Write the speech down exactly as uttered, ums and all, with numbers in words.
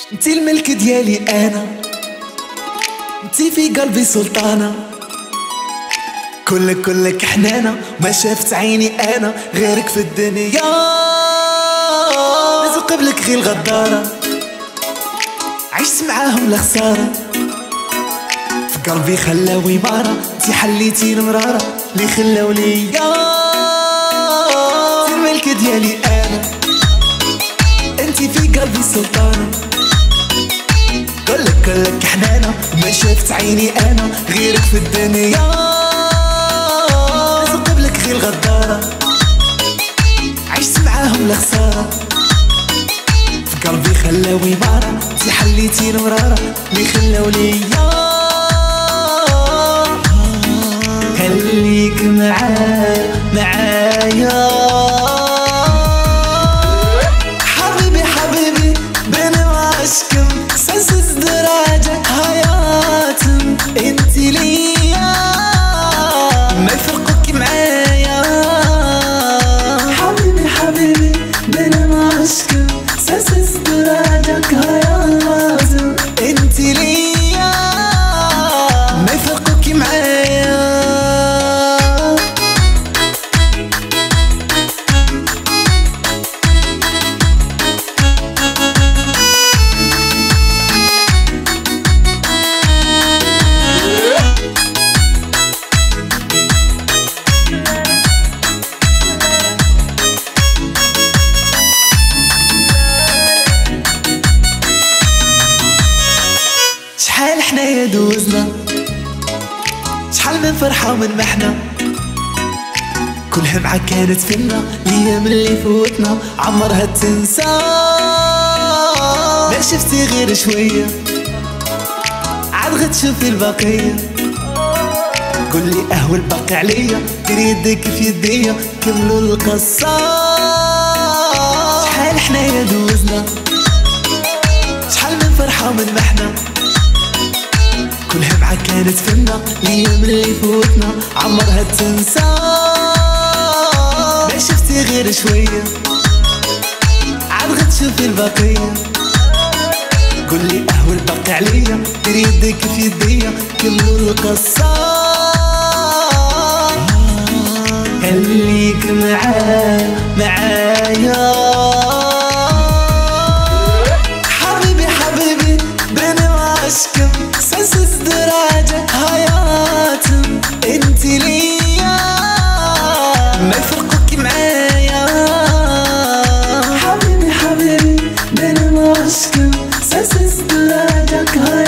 انتي الملك ديالي انا، انتي في قلبي سلطانة، كلك كلك حنانة، ما شافت عيني انا غيرك في الدنيا، نازل قبلك غير الغدارة، عشت معاهم لخسارة، في قلبي خلاو إمارة، انتي حليتي المرارة اللي خلاو ليا، انتي الملك ديالي انا، انتي في قلبي سلطانة، كلك كلك حنانة، ما شافت عيني انا غيرك في الدنيا، نازل قبلك غير الغدارة، عشت معاهم لخسارة، في قلبي خلاو إمارة، انتي حليتي المرارة اللي خلاو ليا، خليك معايا معايا حبيبي حبيبي بين عشقم سنسس دراجك حياتم انتي ليا ما يفرقوك معايا حبيبي حبيبي بين عشقم سنسس دراجك حياتم انتي ليا ما يفرقوك معايا. شحال حنايا دوزنا، شحال من فرحة ومن محنة، كلها معاك كانت فينا، الأيام اللي فوتنا عمرها تنسى، ما شفتي غير شوية عاد غتشوفي البقية، قولي أهوى الباقي عليا، دير يديك في يديا كملوا القصة، شحال حنايا دوزنا، شحال من فرحة ومن محنة، كلها معاك كانت فينا، الأيام اللي فوتنا عمرها تنسى، ما شفتي غير شوية عاد غتشوفي البقية، قولي أهوى الباقي عليا، دير يديك في يديا كملوا القصة، خليك معايا معايا حبيبي حبيبي بين عشقم سنسس دراجك حياتم انتي ليا ما يفرقوك معايا حبيبي حبيبي بين عشقم سنسس دراجك حياتم